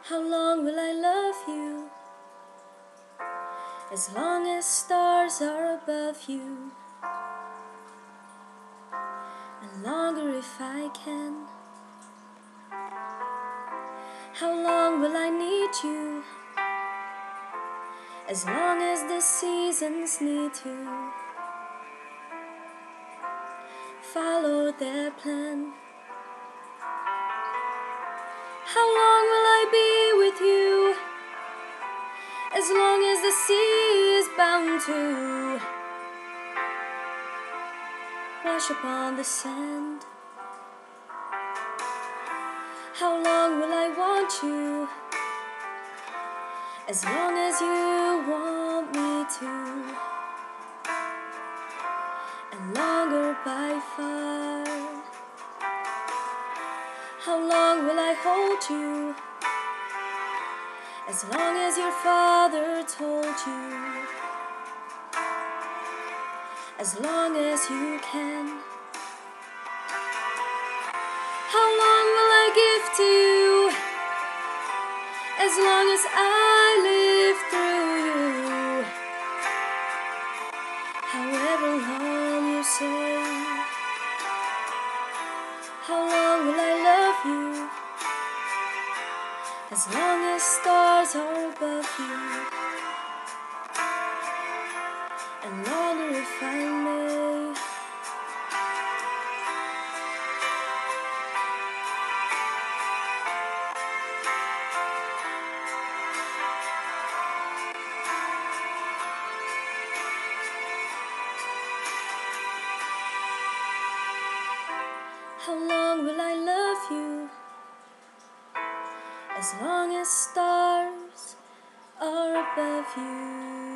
How long will I love you? As long as stars are above you, and longer if I can. How long will I need you? As long as the seasons need to follow their plan. How long will I be with you? As long as the sea is bound to wash upon the sand. How long will I want you? As long as you want me to, and longer by far. How long will I hold you? As long as your father told you, as long as you can. How long will I give to you? As long as I live through you. However long you say. How long will I love you? As long as stars are above you, and longer if I may. How long will I love you? As long as stars are above you.